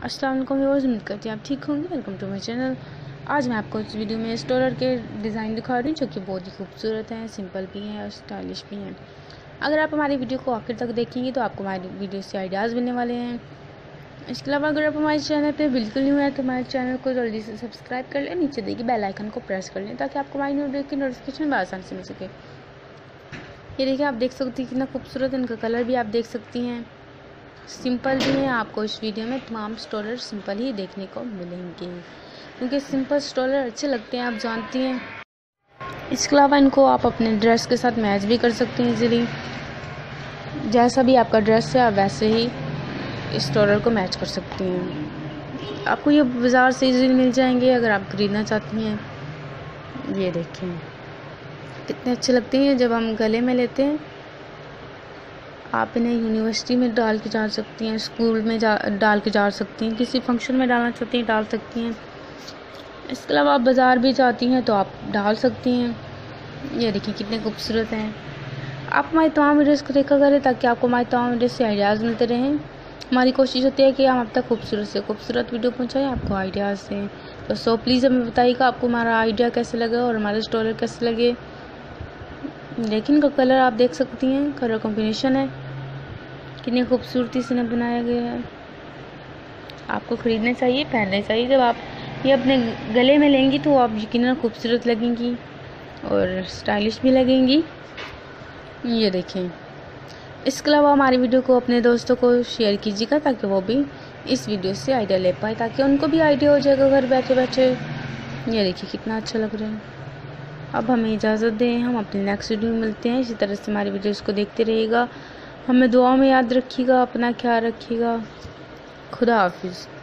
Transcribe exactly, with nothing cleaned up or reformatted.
अस्सलाम वालेकुम व्यूअर्स, उम्मीद करती हूँ आप ठीक होंगे। Welcome to my channel. आज मैं आपको इस वीडियो में स्टोलर के डिज़ाइन दिखा रही हूँ जो कि बहुत ही खूबसूरत हैं, सिंपल भी हैं और स्टाइलिश भी हैं। अगर आप हमारी वीडियो को आखिर तक देखेंगे तो आपको हमारी वीडियो से आइडियाज़ मिलने वाले हैं। इसके अलावा अगर आप हमारे चैनल पर बिल्कुल न्यू है तो हमारे चैनल को जल्दी से सब्सक्राइब कर लें, नीचे देखिए बेल आइकन को प्रेस कर लें ताकि आपको हमारी वीडियो की नोटिफिकेशन आसानी से मिल सके। ये देखिए, आप देख सकती हैं कितना खूबसूरत इनका कलर भी आप देख सकती हैं। सिंपल भी हैं। आपको इस वीडियो में तमाम स्टोलर सिंपल ही देखने को मिलेंगे क्योंकि सिंपल स्टोलर अच्छे लगते हैं, आप जानती हैं। इसके अलावा इनको आप अपने ड्रेस के साथ मैच भी कर सकती हैं इजीली। जैसा भी आपका ड्रेस है आप वैसे ही इस स्टोलर को मैच कर सकती हैं। आपको ये बाज़ार से इजीली मिल जाएंगे अगर आप खरीदना चाहती हैं। ये देखें कितने अच्छे लगते हैं जब हम गले में लेते हैं। आप इन्हें यूनिवर्सिटी में डाल के जा सकती हैं, स्कूल में जा डाल के जा सकती हैं, किसी फंक्शन में डालना चाहती हैं डाल सकती हैं। इसके अलावा आप बाज़ार भी जाती हैं तो आप डाल सकती हैं। ये देखिए कितने खूबसूरत हैं। आप हमारी तमाम वीडियोज़ को देखा करें ताकि आपको हमारी तमाम वीडियो से आइडियाज़ मिलते रहें। हमारी कोशिश होती है कि हम अब तक खूबसूरत से खूबसूरत वीडियो पहुँचाएँ आपको आइडियाज़ से। तो सो प्लीज़ हमें बताइएगा आपको हमारा आइडिया कैसे लगा और हमारे स्टोलर कैसे लगे। लेकिन इनका कलर आप देख सकती हैं, कलर कॉम्बिनेशन है कितनी खूबसूरती से इन्हें बनाया गया है। आपको ख़रीदने चाहिए, पहनने चाहिए। जब आप ये अपने गले में लेंगी तो आप यकीनन खूबसूरत लगेंगी और स्टाइलिश भी लगेंगी। ये देखें। इसके अलावा हमारी वीडियो को अपने दोस्तों को शेयर कीजिएगा ताकि वो भी इस वीडियो से आइडिया ले पाए, ताकि उनको भी आइडिया हो जाएगा घर बैठे बैठे। ये देखिए कितना अच्छा लग रहा है। अब हमें इजाज़त दें, हम अपने नेक्स्ट वीडियो में मिलते हैं। इसी तरह से हमारी वीडियोज़ को देखते रहिएगा। हमें दुआ में याद रखिएगा, अपना ख्याल रखिएगा। खुदा हाफिज़।